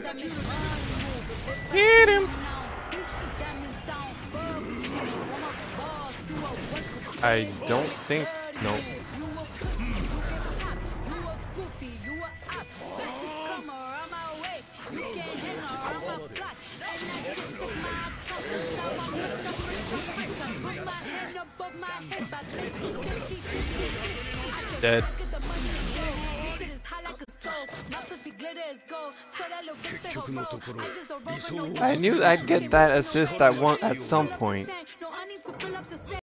Hit him. I don't think. No. Dead. I knew I'd get that assist at some point.